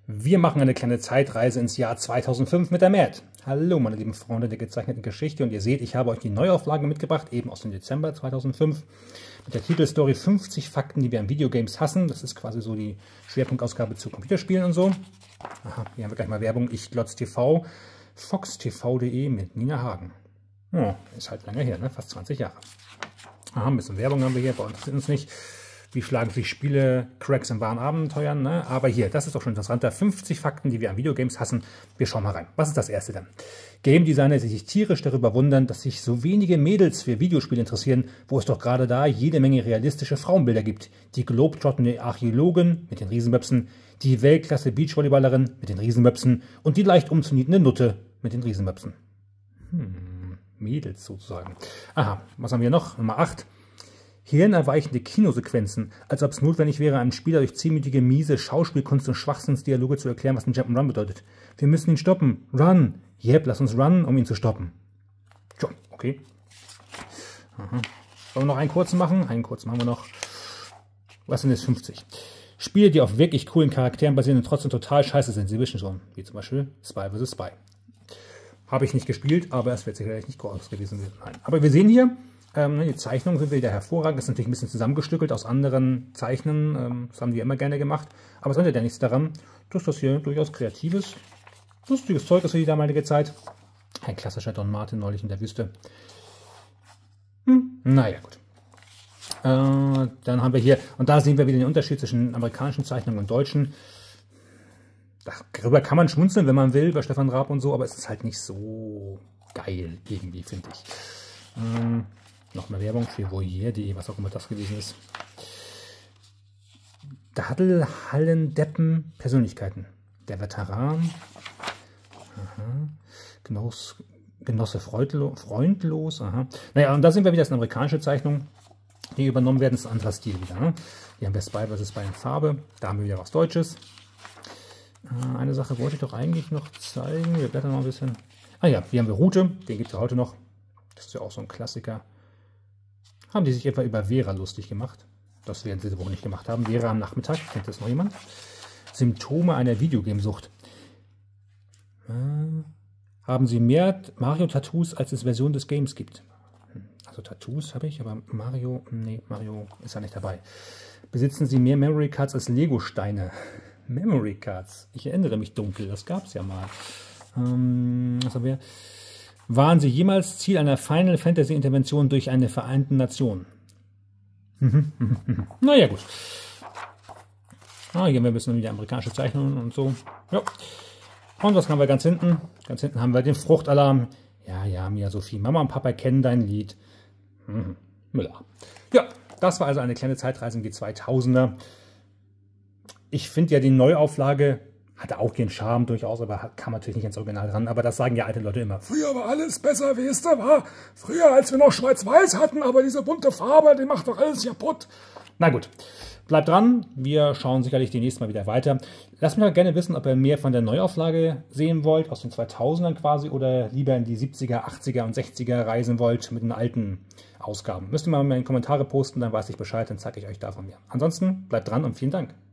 Wir machen eine kleine Zeitreise ins Jahr 2005 mit der Mad. Hallo meine lieben Freunde der gezeichneten Geschichte, und ihr seht, ich habe euch die Neuauflage mitgebracht, eben aus dem Dezember 2005, mit der Titelstory 50 Fakten, die wir an Videogames hassen. Das ist quasi so die Schwerpunktausgabe zu Computerspielen und so. Aha, hier haben wir gleich mal Werbung. Ich glotz TV, foxtv.de mit Nina Hagen. Oh, ist halt lange her, ne? Fast 20 Jahre. Aha, ein bisschen Werbung haben wir hier, bei uns interessiert uns nicht. Wie schlagen sich Spiele, Cracks in wahren Abenteuern, ne? Aber hier, das ist doch schon interessanter. 50 Fakten, die wir an Videogames hassen. Wir schauen mal rein. Was ist das erste denn? Game Designer, die sich tierisch darüber wundern, dass sich so wenige Mädels für Videospiele interessieren, wo es doch gerade da jede Menge realistische Frauenbilder gibt. Die globetrottende Archäologin mit den Riesenmöpsen, die Weltklasse Beachvolleyballerin mit den Riesenmöpsen und die leicht umzunietende Nutte mit den Riesenmöpsen. Mädels sozusagen. Aha, was haben wir noch? Nummer 8. Hirnerweichende Kinosequenzen, als ob es notwendig wäre, einem Spieler durch 10-minütige miese Schauspielkunst und Schwachsinnsdialoge zu erklären, was ein Jump'n'Run bedeutet. Wir müssen ihn stoppen. Run. Yep, lass uns run, um ihn zu stoppen. Tja, okay. Aha. Wollen wir noch einen kurzen machen? Einen kurzen machen wir noch. Was sind jetzt 50? Spiele, die auf wirklich coolen Charakteren basieren und trotzdem total scheiße sind. Sie wissen schon. Wie zum Beispiel Spy vs. Spy. Habe ich nicht gespielt, aber es wird sicherlich nicht groß gewesen sein. Nein. Aber wir sehen hier, die Zeichnungen sind wieder hervorragend. Das ist natürlich ein bisschen zusammengestückelt aus anderen Zeichnen. Das haben die immer gerne gemacht. Aber es ändert ja nichts daran, dass das hier durchaus kreatives, lustiges Zeug ist für die damalige Zeit. Ein klassischer Don Martin neulich in der Wüste. Naja, gut. Dann haben wir hier, und da sehen wir wieder den Unterschied zwischen amerikanischen Zeichnungen und deutschen. Darüber kann man schmunzeln, wenn man will, bei Stefan Raab und so, aber es ist halt nicht so geil irgendwie, finde ich. Noch mehr Werbung für Voyeur.de, was auch immer das gewesen ist. Daddelhallendeppen Persönlichkeiten. Der Veteran. Aha. Genosse freundlos. Aha. Naja, und da sind wir wieder, das ist eine amerikanische Zeichnung, die übernommen werden. Das ist ein anderer Stil wieder. Ne? Hier haben wir Spy vs. Spy in Farbe. Da haben wir wieder was Deutsches. Eine Sache wollte ich doch eigentlich noch zeigen. Wir blättern noch ein bisschen. Ah ja, hier haben wir Rute. Den gibt es ja heute noch. Das ist ja auch so ein Klassiker. Haben die sich etwa über Vera lustig gemacht? Das werden sie wohl nicht gemacht haben. Vera am Nachmittag, kennt das noch jemand? Symptome einer Videogamesucht. Haben sie mehr Mario-Tattoos, als es Versionen des Games gibt? Also Tattoos habe ich, aber Mario, nee, Mario ist ja nicht dabei. Besitzen sie mehr Memory Cards als Lego-Steine? Memory Cards. Ich erinnere mich dunkel, das gab es ja mal. Was haben wir? Waren sie jemals Ziel einer Final Fantasy Intervention durch eine Vereinten Nation? Naja, gut. Hier haben wir ein bisschen wieder amerikanische Zeichnungen und so. Ja. Und was haben wir ganz hinten? Ganz hinten haben wir den Fruchtalarm. Ja, ja, Mia Sophie, Mama und Papa kennen dein Lied. Müller. Ja, das war also eine kleine Zeitreise in die 2000er. Ich finde ja die Neuauflage hatte auch den Charme durchaus, aber kam natürlich nicht ans Original ran. Aber das sagen ja alte Leute immer. Früher war alles besser, wie es da war. Früher, als wir noch Schwarz-Weiß hatten, aber diese bunte Farbe, die macht doch alles kaputt. Na gut, bleibt dran. Wir schauen sicherlich demnächst mal wieder weiter. Lasst mich doch gerne wissen, ob ihr mehr von der Neuauflage sehen wollt, aus den 2000ern quasi, oder lieber in die 70er, 80er und 60er reisen wollt mit den alten Ausgaben. Müsst ihr mal in die Kommentare posten, dann weiß ich Bescheid, dann zeige ich euch davon mehr. Ansonsten bleibt dran und vielen Dank.